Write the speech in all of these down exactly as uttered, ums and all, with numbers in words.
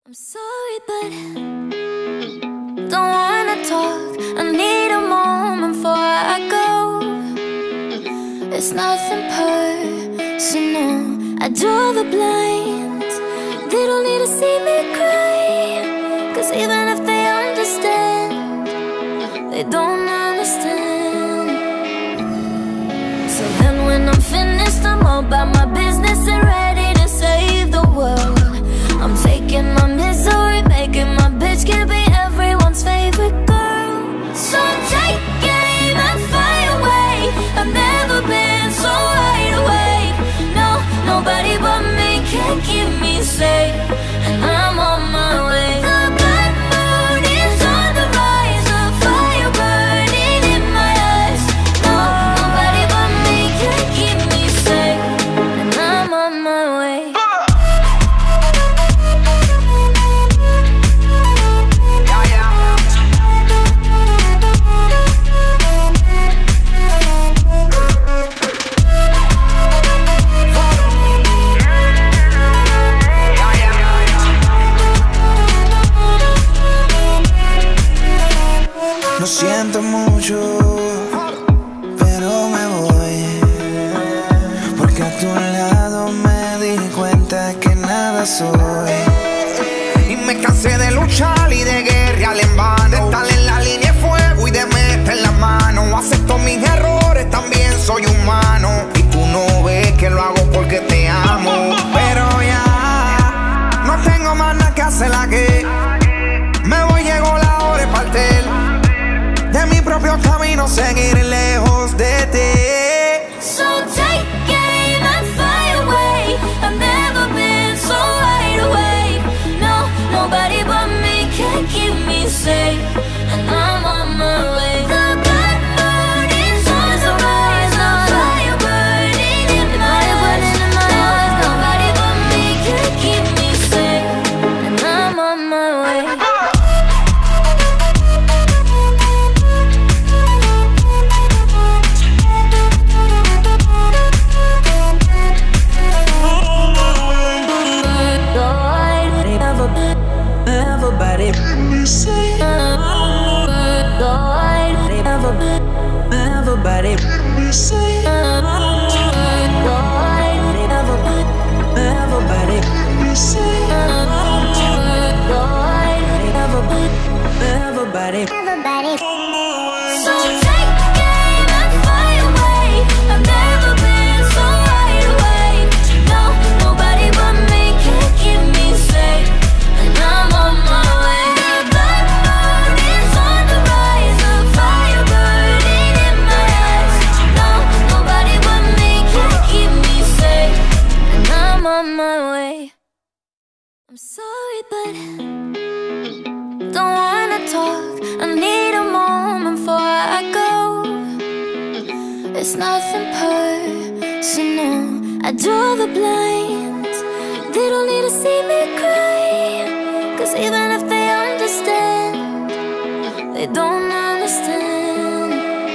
I'm sorry, but don't wanna talk. I need a moment before I go. It's nothing personal. I draw the blinds. They don't need to see me cry, 'cause even if they understand, they don't understand. So then when I'm finished, I'm all about my business and ready to save the world. I'm taking my misery, making my bitch can be everyone's favorite girl. So take aim and fire away. I've never been so wide awake. No, nobody but me can keep me safe, and I'm on my way. The bad moon is on the rise, a fire burning in my eyes. No, nobody but me can keep me safe, and I'm on my way. Lo siento mucho, pero me voy, porque a tu lado me di cuenta que nada soy. Y me cansé de luchar y de guerrear en vano, de estar en la línea de fuego y de meter la mano. Acepto mis errores, también soy humano, y tú no ves que lo hago porque te amo. Pero ya no tengo más nada que hacer aquí. Me voy, llegó la hora de partir de mi propio camino, seguir lejos de ti. So take aim and fire away. I've never been so wide awake. No, nobody but me can keep me safe, and I'm on my way. The bad moon is on the rise, a fire burning in my eyes. No, nobody but me can keep me safe, and I'm on my way. Everybody, everybody, everybody, everybody. So take aim and fire away. I've never been so wide awake. No, nobody but me can keep me safe, and I'm on my way. The black moon is on the rise, a fire burning in my eyes. No, nobody but me can keep me safe, and I'm on my way. I'm sorry, but don't wanna talk. I need a moment before I go. It's nothing personal. I draw the blinds. They don't need to see me cry, 'cause even if they understand, they don't understand.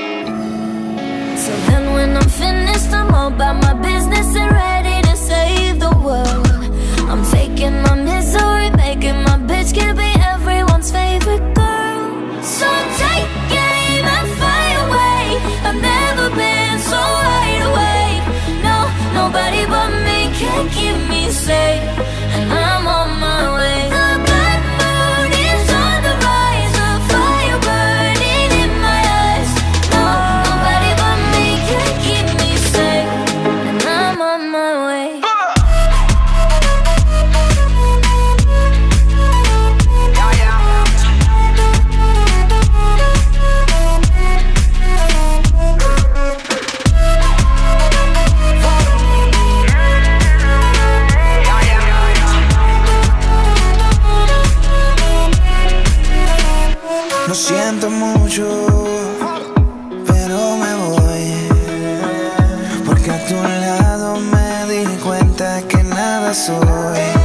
So then when I'm finished, I'm all about my business and ready to save the world. I'm taking my misery, making my bitch can be everyone's favorite girl. So take aim and fire away. I've never been so wide awake. No, nobody but me can keep me safe, and I'm on my way. The black moon is on the rise, a fire burning in my eyes. No, nobody but me can keep me safe, and I'm on my way. Lo siento mucho, pero me voy, porque a tu lado me di cuenta que nada soy.